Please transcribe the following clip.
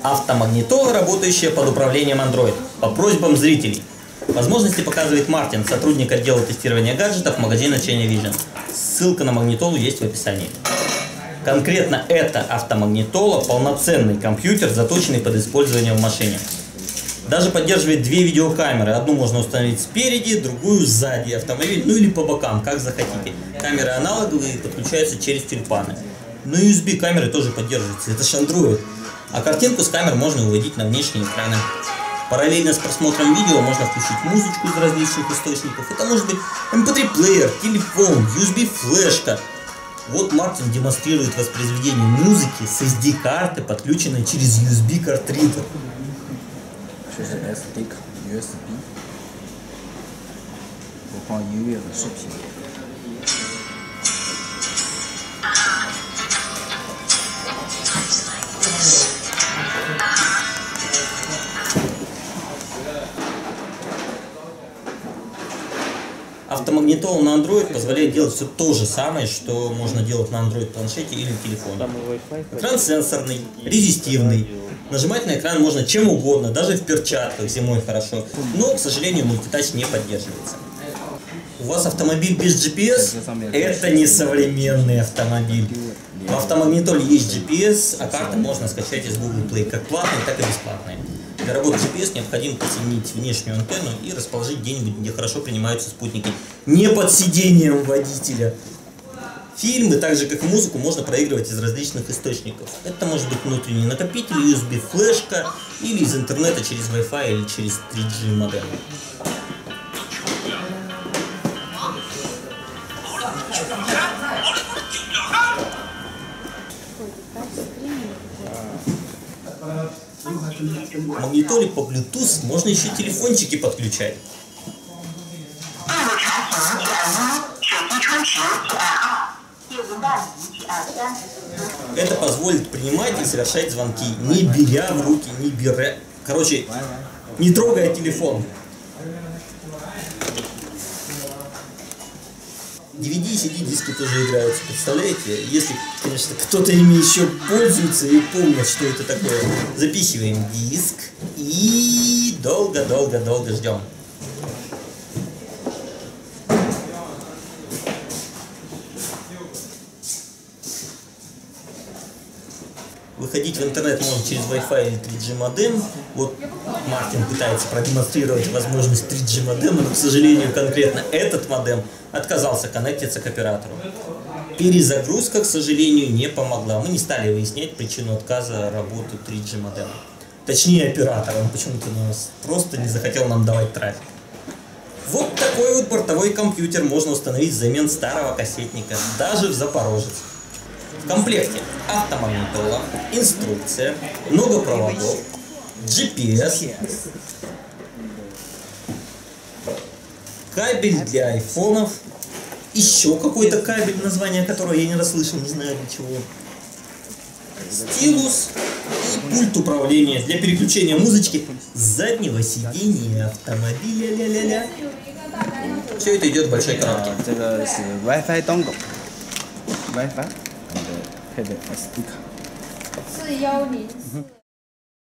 Автомагнитола, работающая под управлением Android, по просьбам зрителей. Возможности показывает Мартин, сотрудник отдела тестирования гаджетов магазина China Vision. Ссылка на магнитолу есть в описании. Конкретно эта автомагнитола – полноценный компьютер, заточенный под использование в машине. Даже поддерживает две видеокамеры. Одну можно установить спереди, другую сзади автомобиля, ну или по бокам, как захотите. Камеры аналоговые, подключаются через тюльпаны. Но USB камеры тоже поддерживаются, это же Android. А картинку с камер можно выводить на внешние экраны. Параллельно с просмотром видео можно включить музычку из различных источников. Это может быть MP3-плеер, телефон, USB-флешка. Вот Мартин демонстрирует воспроизведение музыки с SD-карты, подключенной через USB-картридер. Автомагнитола на Android позволяет делать все то же самое, что можно делать на Android планшете или телефоне. Экран сенсорный, резистивный. Нажимать на экран можно чем угодно, даже в перчатках, зимой хорошо. Но, к сожалению, мультитач не поддерживается. У вас автомобиль без GPS? Это не современный автомобиль. В автомагнитоле есть GPS, а карты можно скачать из Google Play, как платные, так и бесплатные. Для работы GPS необходимо подсоединить внешнюю антенну и расположить где-нибудь, где хорошо принимаются спутники. Не под сиденьем водителя. Фильмы, так же как и музыку, можно проигрывать из различных источников. Это может быть внутренний накопитель, USB-флешка или из интернета через Wi-Fi или через 3G модем. В магнитоле по Bluetooth можно еще телефончики подключать. Это позволит принимать и совершать звонки, не беря в руки, короче, не трогая телефон. DVD и CD-диски тоже играются, представляете? Если, конечно, кто-то ими еще пользуется и помнит, что это такое. Запихиваем диск и долго-долго-долго ждем. Выходить в интернет можно через Wi-Fi или 3G модем. Вот Мартин пытается продемонстрировать возможность 3G модема, но, к сожалению, конкретно этот модем отказался коннектиться к оператору. Перезагрузка, к сожалению, не помогла. Мы не стали выяснять причину отказа работы 3G модема. Точнее, оператор, он почему-то просто не захотел нам давать трафик. Вот такой вот бортовой компьютер можно установить взамен старого кассетника, даже в Запорожец. В комплекте автомагнитола, инструкция, много проводов, GPS, кабель для айфонов, еще какой-то кабель, название которого я не расслышал, не знаю для чего, стилус и пульт управления для переключения музычки с заднего сиденья автомобиля. Ля-ля-ля. Все это идет в большой коробке. Wi-Fi 配的 SD 卡。410。